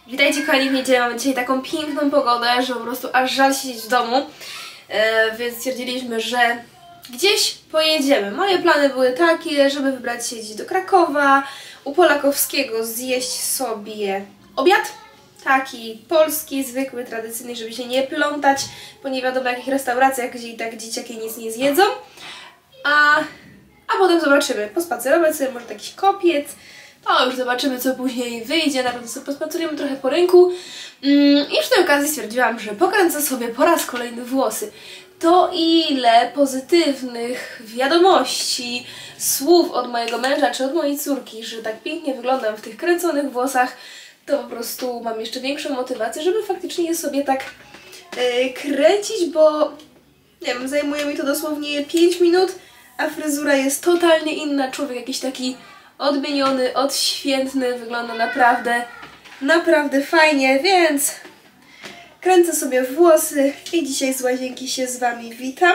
Witajcie kochani w niedzielę, mamy dzisiaj taką piękną pogodę, że po prostu aż żal siedzieć w domu, więc stwierdziliśmy, że gdzieś pojedziemy. Moje plany były takie, żeby wybrać się gdzieś do Krakowa, u Polakowskiego zjeść sobie obiad, taki polski, zwykły, tradycyjny, żeby się nie plątać po nie wiadomo jakich restauracjach, gdzie i tak dzieciaki nic nie zjedzą, a potem zobaczymy, pospacerować sobie, może jakiś kopiec. To już zobaczymy, co później wyjdzie, na pewno sobie pospacerujemy trochę po rynku. I przy tej okazji stwierdziłam, że pokręcę sobie po raz kolejny włosy. To ile pozytywnych wiadomości, słów od mojego męża czy od mojej córki, że tak pięknie wyglądam w tych kręconych włosach, to po prostu mam jeszcze większą motywację, żeby faktycznie je sobie tak kręcić, bo nie wiem, zajmuje mi to dosłownie 5 minut, a fryzura jest totalnie inna, człowiek jakiś taki odmieniony, odświętny, wygląda naprawdę fajnie, więc kręcę sobie włosy i dzisiaj z łazienki się z Wami witam.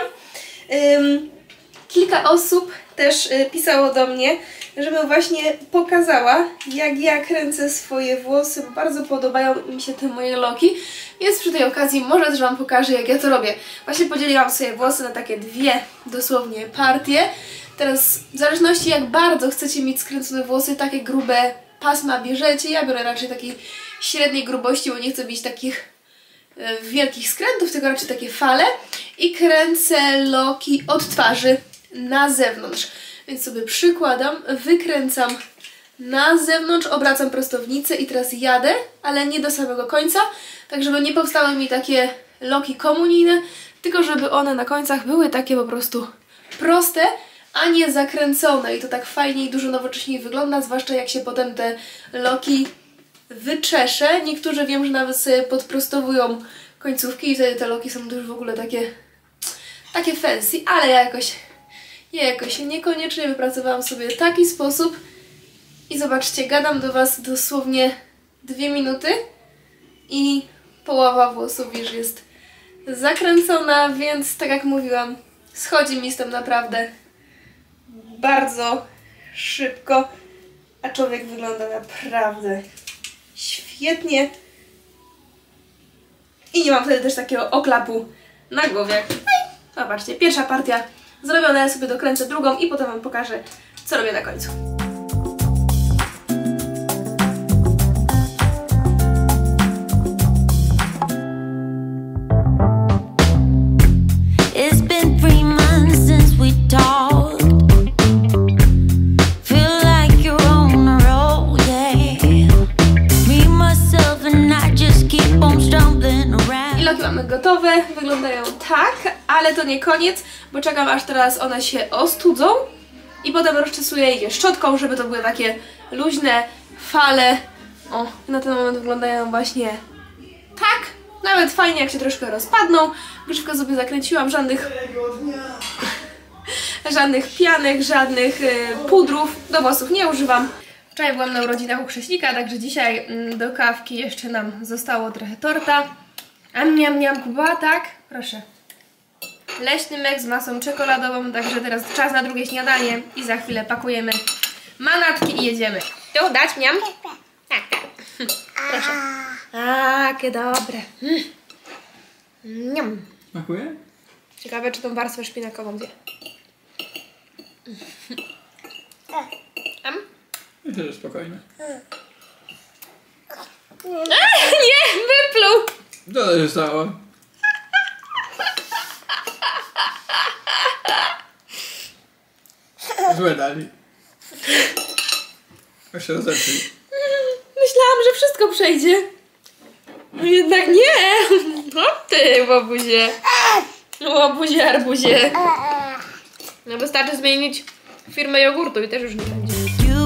Kilka osób też pisało do mnie, żebym właśnie pokazała, jak ja kręcę swoje włosy, bo bardzo podobają mi się te moje loki, więc przy tej okazji może też Wam pokażę, jak ja to robię. Właśnie podzieliłam sobie włosy na takie dwie dosłownie partie. Teraz w zależności jak bardzo chcecie mieć skręcone włosy, takie grube pasma bierzecie. Ja biorę raczej takiej średniej grubości, bo nie chcę mieć takich wielkich skrętów, tylko raczej takie fale. I kręcę loki od twarzy na zewnątrz. Więc sobie przykładam, wykręcam na zewnątrz, obracam prostownicę i teraz jadę, ale nie do samego końca, tak żeby nie powstały mi takie loki komunijne, tylko żeby one na końcach były takie po prostu proste, a nie zakręcone i to tak fajnie i dużo nowocześniej wygląda, zwłaszcza jak się potem te loki wyczesze. Niektórzy wiem, że nawet sobie podprostowują końcówki i wtedy te loki są już w ogóle takie fancy, ale ja jakoś niekoniecznie wypracowałam sobie taki sposób i zobaczcie, gadam do Was dosłownie 2 minuty i połowa włosów już jest zakręcona, więc tak jak mówiłam, schodzi mi z tym naprawdę bardzo szybko, a człowiek wygląda naprawdę świetnie i nie mam wtedy też takiego oklapu na głowie. Zobaczcie, pierwsza partia zrobiona, ja sobie dokręcę drugą i potem Wam pokażę, co robię na końcu. Loki mamy gotowe, wyglądają tak, ale to nie koniec, bo czekam aż teraz one się ostudzą i potem rozczesuję je szczotką, żeby to były takie luźne fale. O, na ten moment wyglądają właśnie tak, nawet fajnie jak się troszkę rozpadną. Grzywkę sobie zakręciłam, żadnych pianek, żadnych pudrów do włosów nie używam. Wczoraj byłam na urodzinach u Krześnika, także dzisiaj do kawki jeszcze nam zostało trochę torta. Miam Kuba, tak? Proszę. Leśny mek z masą czekoladową, także teraz czas na drugie śniadanie i za chwilę pakujemy manatki i jedziemy. Tu dać miam? Tak. Proszę. Takie dobre. Miam. Smakuje? Ciekawe, czy tą warstwę szpinakową zje. Myślę, że spokojnie. Nie, wypluł! Co to się stało? Złe dali. Jeszcze rozepnij. Myślałam, że wszystko przejdzie. No jednak nie! No ty, łobuzie. Łobuzie, arbuzie. No wystarczy zmienić firmę jogurtu i też już nie będzie.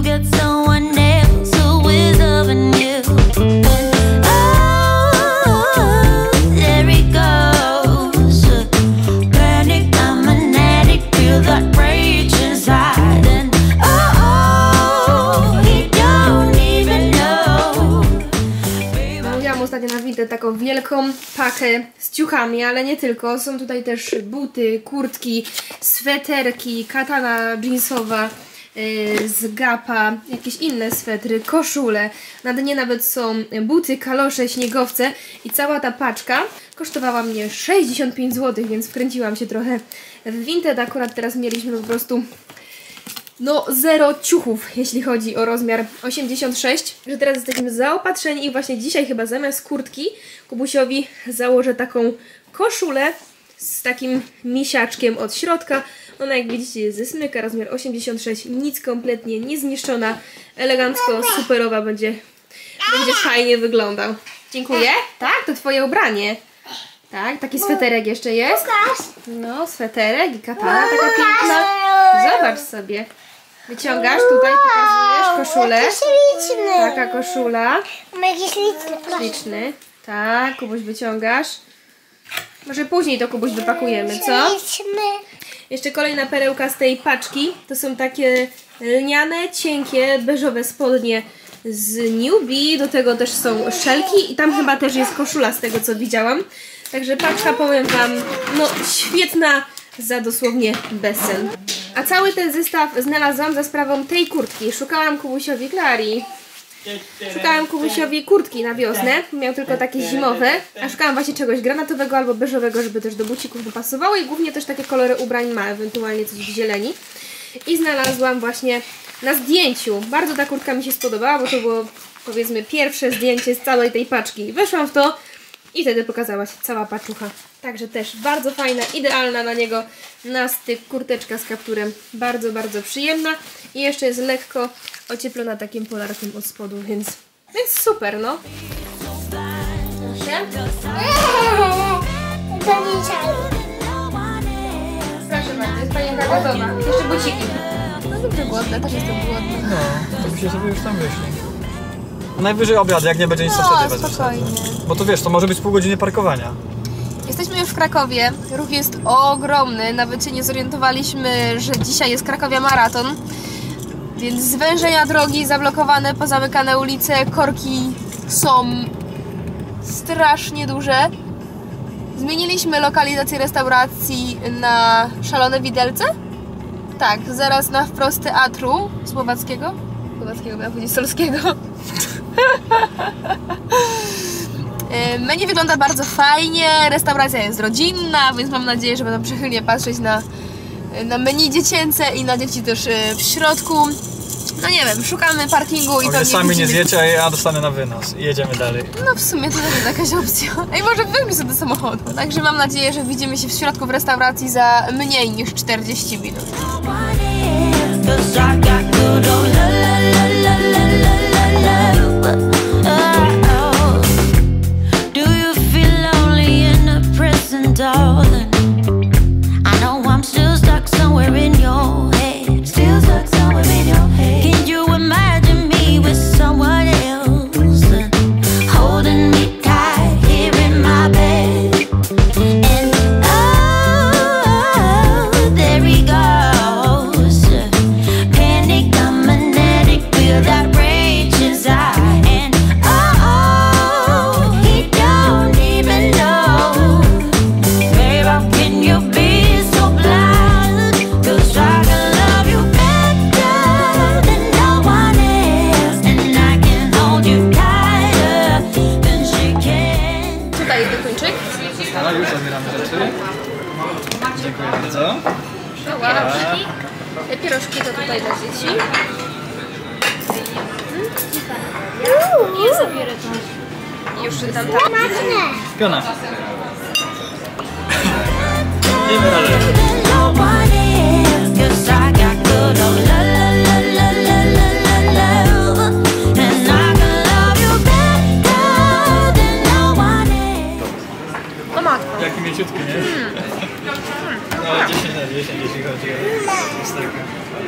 Ostatnio na Vinted taką wielką pakę z ciuchami, ale nie tylko. Są tutaj też buty, kurtki, sweterki, katana jeansowa, z Gapa, jakieś inne swetry, koszule. Na dnie nawet są buty, kalosze, śniegowce i cała ta paczka kosztowała mnie 65 zł, więc wkręciłam się trochę w Vinted. Akurat teraz mieliśmy po prostu no zero ciuchów, jeśli chodzi o rozmiar 86. Że teraz jesteśmy zaopatrzeni i właśnie dzisiaj chyba zamiast kurtki Kubusiowi założę taką koszulę z takim misiaczkiem od środka. Ona, jak widzicie, jest ze smyka, rozmiar 86, nic kompletnie nie zniszczona, elegancko, superowa, będzie fajnie wyglądał. Dziękuję. Tak, to twoje ubranie. Tak, taki sweterek jeszcze jest. No, sweterek i katana taka piękna. Zobacz sobie. Wyciągasz, tutaj pokazujesz koszulę. Taka koszula. Śliczny. Tak, Kubuś, wyciągasz. Może później to, Kubuś, wypakujemy, co? Jeszcze kolejna perełka z tej paczki. To są takie lniane, cienkie, beżowe spodnie z Newbie. Do tego też są szelki i tam chyba też jest koszula z tego, co widziałam. Także paczka, powiem wam, no świetna za dosłownie bezcen. A cały ten zestaw znalazłam za sprawą tej kurtki. Szukałam Kubusiowi kurtki na wiosnę. Miał tylko takie zimowe. A szukałam właśnie czegoś granatowego albo beżowego, żeby też do bucików dopasowało. I głównie też takie kolory ubrań ma, ewentualnie coś w zieleni. I znalazłam właśnie na zdjęciu. Bardzo ta kurtka mi się spodobała, bo to było, powiedzmy, pierwsze zdjęcie z całej tej paczki. Weszłam w to i wtedy pokazała się cała paczucha. Także też bardzo fajna, idealna na niego na styk kurteczka z kapturem. Bardzo, bardzo przyjemna. I jeszcze jest lekko ocieplona takim polarkiem od spodu, więc super, no. Proszę. Proszę bardzo, jest panienka gotowa. Jeszcze buciki. No dobrze, głodna, też jestem głodna. No, to by się sobie już tam wyśli. Najwyżej obiad, jak nie będzie nic, to wtedy wezmę. Spokojnie. Bo to wiesz, to może być pół godziny parkowania. Jesteśmy już w Krakowie, ruch jest ogromny, nawet się nie zorientowaliśmy, że dzisiaj jest Krakowia Maraton. Więc zwężenia drogi, zablokowane, pozamykane ulice, korki są strasznie duże. Zmieniliśmy lokalizację restauracji na Szalone Widelce. Tak, zaraz na wprost teatru słowackiego. Miałam powiedzieć solskiego. Menu wygląda bardzo fajnie, restauracja jest rodzinna, więc mam nadzieję, że będą przychylnie patrzeć na menu dziecięce i na dzieci też w środku. No nie wiem, szukamy parkingu i pewnie sami nie zjecie, a ja dostanę na wynos i jedziemy dalej. No w sumie to też jest jakaś opcja. Ej, może weźmy sobie do samochodu. Także mam nadzieję, że widzimy się w środku w restauracji za mniej niż 40 minut. Darling, I know I'm still stuck somewhere in your head. Still stuck somewhere in your head. Can you imagine me with someone else holding me tight here in my bed? And oh, there he goes, panic, a magnetic feel that rages out. And oh, he don't even know. Can you be so blind? 'Cause I can love you better than no one else, and I can hold you tighter than she can. Tutaj jest kończyk. No już zabieramy rzeczy. Dziękuję bardzo. No wow. Pierożki to tutaj dla dzieci. Nie zabierę to. Już tam. Piona. Nie wiem, ale... No one else, 'cause I got good old love, and I can love you better than no one else. O matko. Jaki mięciutki, nie? No 10 na 10, jeśli chodzi o lusterkę.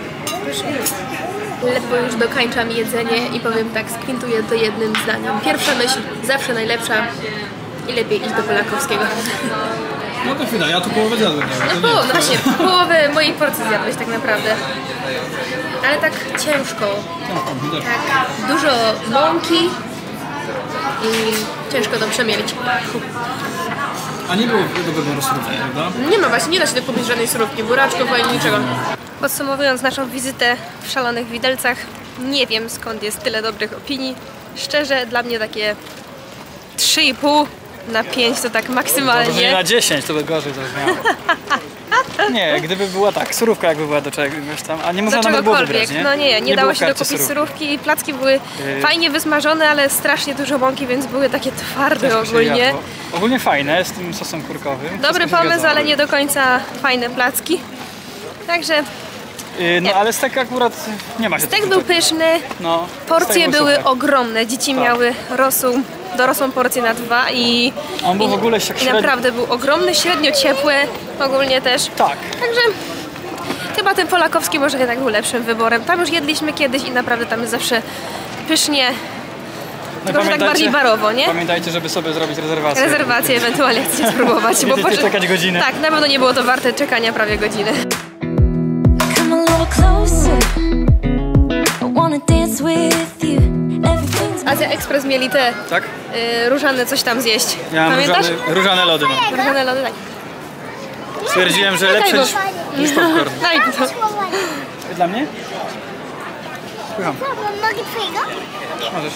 Ledwo już dokańczam jedzenie i powiem tak, skwintuję to jednym zdaniem. Pierwsza myśl, zawsze najlepsza i lepiej iść do Polakowskiego. No to chwila, ja tu połowę zjadłem. No właśnie, połowę mojej porcji zjadłeś tak naprawdę. Ale tak ciężko. Tak, dużo mąki i ciężko to przemielić. A nie było dobrego surówki, prawda? Nie ma właśnie, nie da się kupić żadnej surówki, buraczków ani niczego. Podsumowując naszą wizytę w Szalonych Widelcach, nie wiem skąd jest tyle dobrych opinii. Szczerze, dla mnie takie 3,5 na 5 to tak maksymalnie. Nie na 10 to by gorzej to brzmiało. Nie, gdyby była tak, surówka jakby była do czegoś tam, a nie można nawet było wybrać, nie? No nie dało się dokupić surówki. surówki. Placki były fajnie wysmażone, ale strasznie dużo mąki, więc były takie twarde ogólnie. Ogólnie fajne, z tym sosem kurkowym. Dobry pomysł, ale nie do końca fajne placki. Także no ale stek akurat nie ma się. stek był pyszny, no, porcje był były super. ogromne, dzieci miały dorosłą porcję na 2 i on był w ogóle tak i naprawdę był ogromny, średnio ciepły ogólnie też. Tak. Także chyba ten polakowski może jednak był lepszym wyborem. Tam już jedliśmy kiedyś i naprawdę tam jest zawsze pysznie, tylko że tak bardziej barowo, nie? Pamiętajcie, żeby sobie zrobić rezerwację. Rezerwację ewentualnie chcecie spróbować. Będziecie czekać godzinę. Tak, na pewno nie było to warte czekania prawie godziny. Come a little closer. I wanna dance with you. Everything's Azja Express mieli te Tak? różane coś tam zjeść. Ja mam Pamiętasz? różane lody. No. Różane lody, tak. Stwierdziłem, że lepsze niż popcorn. Daj mi to. Dla mnie? Słucham. Mogę twojego? Możesz.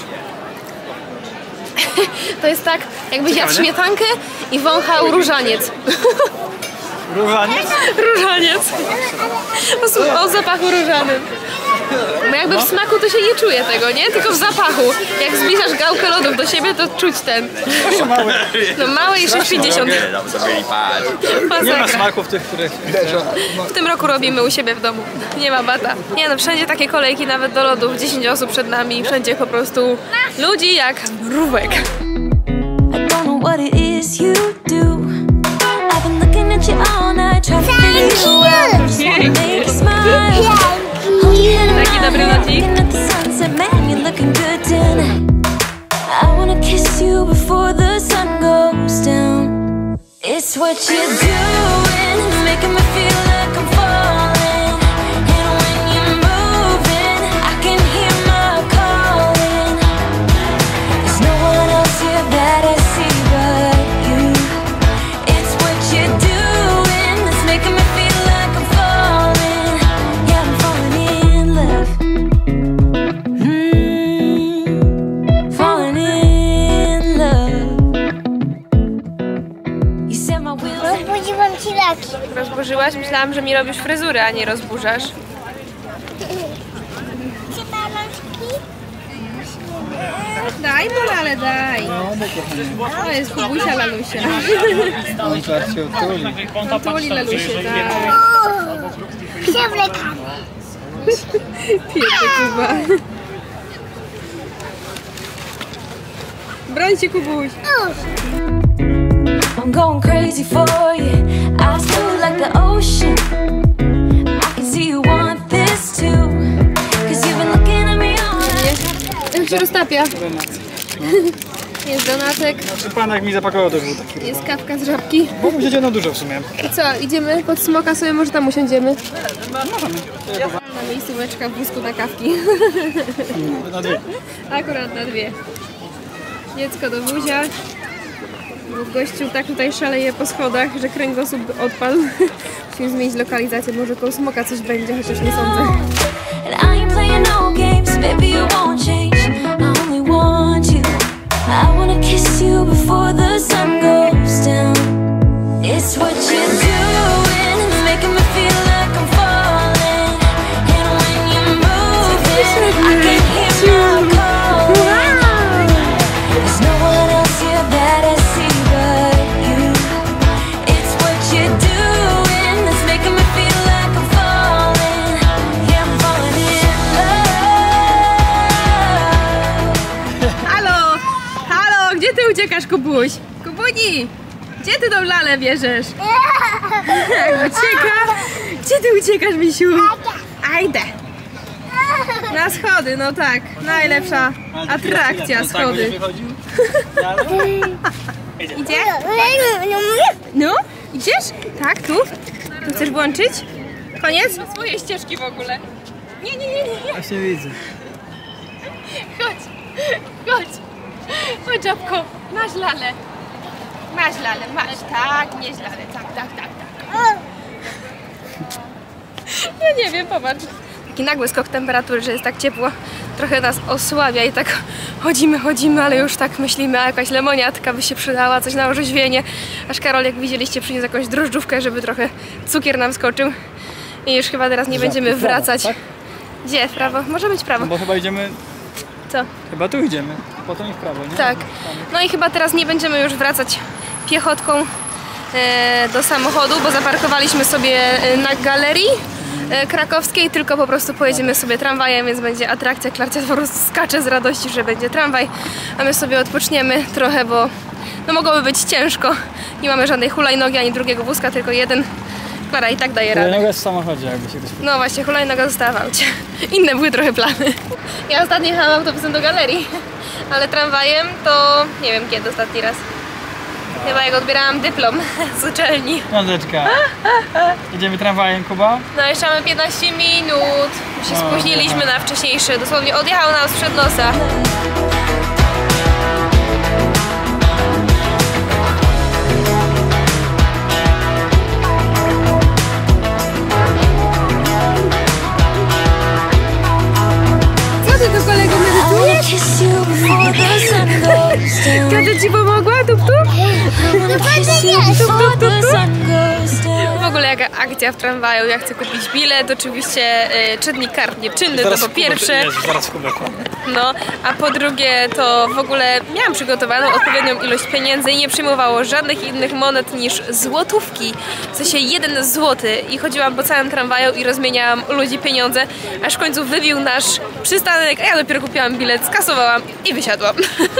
To jest tak, jakbyś jadł Ciekawe, nie? śmietankę i wąchał różaniec. Różaniec? Różaniec. O zapachu różanym. Bo jakby w smaku to się nie czuje tego, nie? Tylko w zapachu. Jak zbliżasz gałkę lodów do siebie, to czuć ten. Mały. No małe i 6,50. Nie ma Masakra. smaków tych, których... W tym roku robimy u siebie w domu. Nie ma bata. Nie no, wszędzie takie kolejki nawet do lodów. 10 osób przed nami. Wszędzie po prostu ludzi jak mrówek. I don't know what it is you do. I've been looking at you all night, trying to figure you out. Just wanna make you smile. Hold your head in Taki my dobry hand, lodzik. looking at the sunset, man, you're looking good tonight. I wanna kiss you before the sun goes down. It's what you're doing, it's making me feel like I'm falling. And when you're moving, I can hear my calling. There's no one else here that I see but you. It's what you're doing, it's making me feel like I'm falling. Yeah, I'm falling in love. Falling in love. You said my wheels. Rozbudziłam ci laki. Rozburzyłaś? Myślałam, że mi robisz fryzurę, a nie rozburzasz. Trzeba rączki? Daj, Bolale, daj. To jest Kubusia Lalusia. Tuli Lalusie, tak. Przewlekam. Piękny Kuba. Brońcie, Kubuś. I'm going crazy for you. I feel like the ocean. I can see you want this too. Cause you've been looking at me all night. Jak się roztapia. Jest donatek, Czy pan jak mi zapakował to był taki. jest kawka z żabki. Bo musicie no dużo w sumie. I co, idziemy pod smoka sobie, może tam usiądziemy? Na miejscóweczka w wózku na kawki. Na dwie. Akurat na 2. Dziecko do wózia. Bo gościu tak tutaj szaleje po schodach, że kręgosłup odpadł. Musimy zmienić lokalizację, może koło smoka coś będzie, chociaż nie sądzę. And I ain't playing no games, baby, you won't change. I only want you. I wanna kiss you before the sun goes down. It's what you're doing, it's making me feel like I'm falling. And when you're moving, I can hear my calling. There's no one else here that I see but you. It's what you're doing, it's making me feel like I'm falling. Yeah, I'm falling in love. Halo! Halo! Gdzie ty uciekasz, Kubuś? Kubuni! Gdzie ty tą lalę bierzesz? Ucieka? Gdzie ty uciekasz, misiu? Ajdę! Na schody, no tak. Najlepsza atrakcja, schody. Idzie? No? Idziesz? Tak, tu? Tu chcesz włączyć? Koniec? Swoje ścieżki w ogóle. Nie. Właśnie widzę. Chodź, chodź. Chodź, żabko. Masz lalę. Masz lalę, masz. Tak, nieźle, ale tak. Ja nie wiem, popatrz. Taki nagły skok temperatury, że jest tak ciepło. Trochę nas osłabia i tak chodzimy, ale już tak myślimy, a jakaś lemoniatka by się przydała, coś na orzeźwienie. Aż Karol, jak widzieliście, przyniósł jakąś drożdżówkę, żeby trochę cukier nam skoczył. I już chyba teraz nie będziemy wracać. Tak? Gdzie? W prawo? Może być prawo. No bo chyba idziemy... Co? Chyba tu idziemy. Potem i w prawo, nie? Tak. No i chyba teraz nie będziemy już wracać piechotką do samochodu, bo zaparkowaliśmy sobie na galerii krakowskiej, tylko po prostu pojedziemy sobie tramwajem, więc będzie atrakcja. Klarcia po prostu skacze z radości, że będzie tramwaj, a my sobie odpoczniemy trochę, bo no mogłoby być ciężko. Nie mamy żadnej hulajnogi ani drugiego wózka, tylko jeden. Klara i tak daje radę. Hulajnoga jest w samochodzie, jakby się ktoś pytał. No właśnie, hulajnoga została w aucie. Inne były trochę plany. Ja ostatnio jechałam autobusem do galerii, ale tramwajem to nie wiem kiedy ostatni raz. Chyba jak odbierałam dyplom z uczelni. Piąteczka. Idziemy tramwajem, Kuba? No jeszcze mamy 15 minut. Się spóźniliśmy na wcześniejszy. Dosłownie odjechał nam sprzed nosa. Co ty tu kolego medytujesz? Tata ci pomogła? Tup, tup? W ogóle jaka akcja w tramwaju, ja chcę kupić bilet, oczywiście czytnik kart nieczynny, to po pierwsze. Zaraz Kubę. No, a po drugie to w ogóle miałam przygotowaną odpowiednią ilość pieniędzy i nie przyjmowało żadnych innych monet niż złotówki. W sensie 1 złoty i chodziłam po całym tramwaju i rozmieniałam u ludzi pieniądze, aż w końcu wybił nasz przystanek, a ja dopiero kupiłam bilet, skasowałam i wysiadłam.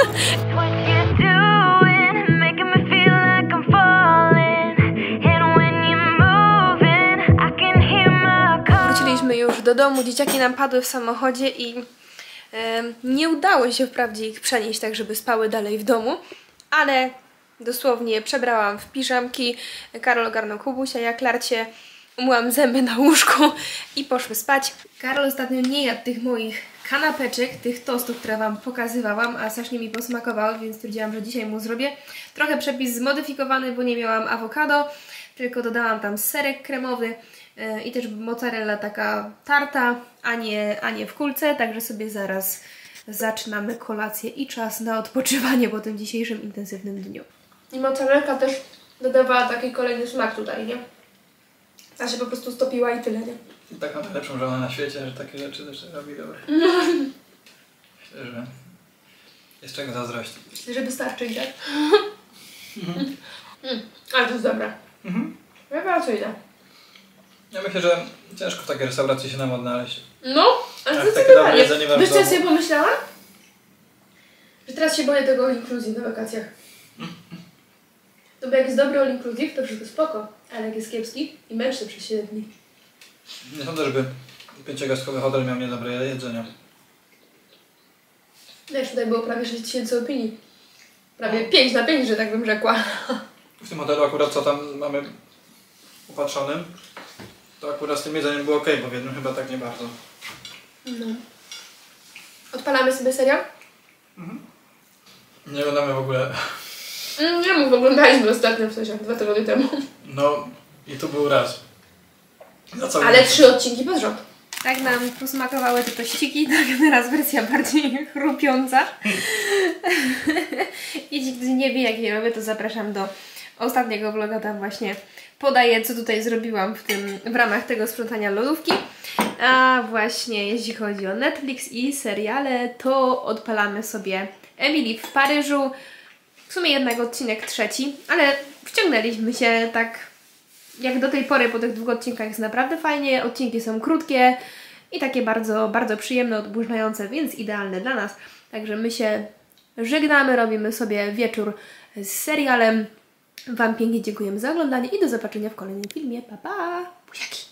Wróciliśmy już do domu, dzieciaki nam padły w samochodzie i nie udało się wprawdzie ich przenieść tak, żeby spały dalej w domu, ale dosłownie przebrałam w piżamki, Karol ogarnął Kubusia, ja Klarcie umyłam zęby na łóżku i poszły spać. Karol ostatnio nie jadł tych moich kanapeczek, tych tostów, które wam pokazywałam, a strasznie mi posmakowały, więc stwierdziłam, że dzisiaj mu zrobię. Trochę przepis zmodyfikowany, bo nie miałam awokado, tylko dodałam tam serek kremowy i też mozzarella taka tarta, a nie w kulce, także sobie zaraz zaczynamy kolację i czas na odpoczywanie po tym dzisiejszym intensywnym dniu. I mozzarella też dodawała taki kolejny smak tutaj, nie? A się po prostu stopiła i tyle, nie? I taką najlepszą żonę na świecie, że takie rzeczy też robi dobre. Myślę, że jest czego zazdrościć. Myślę, że wystarczy, tak? Ale to jest dobre. Rewelacyjne. Ja myślę, że ciężko w takiej restauracji się nam odnaleźć. No, ale takie zdecydowanie. dobre jedzenie Wiesz co ja bardzo- sobie pomyślałam? Że teraz się boję tego all inclusive na wakacjach. No bo jak jest dobry all inclusive, to wszystko spoko. Ale jak jest kiepski i męczny przez 7 dni. Nie sądzę, żeby 5-gwiazdkowy hotel miał niedobre jedzenie. Wiesz, tutaj było prawie 6000 opinii. Prawie 5 na 5, że tak bym rzekła. W tym hotelu akurat co tam mamy upatrzonym, to akurat z tym jedzeniem było ok, bo w jednym chyba tak nie bardzo. No. Odpalamy sobie serial? Nie oglądamy w ogóle. Nie mów, oglądaliśmy ostatnio, w sensie 2 tygodnie temu. No i tu był raz. Na cały Ale miesiąc. 3 odcinki pod rząd. Tak nam posmakowały te tościki, tak teraz wersja bardziej chrupiąca. Jeśli ktoś nie wie, jak je robię, to zapraszam do ostatniego vloga, tam właśnie podaję, co tutaj zrobiłam w ramach tego sprzątania lodówki. A właśnie jeśli chodzi o Netflix i seriale, to odpalamy sobie Emily w Paryżu. W sumie jednak odcinek 3, ale wciągnęliśmy się tak jak do tej pory po tych 2 odcinkach jest naprawdę fajnie. Odcinki są krótkie i takie bardzo, bardzo przyjemne, odburzające, więc idealne dla nas. Także my się żegnamy, robimy sobie wieczór z serialem. Wam pięknie dziękujemy za oglądanie i do zobaczenia w kolejnym filmie. Pa, pa! Buziaki!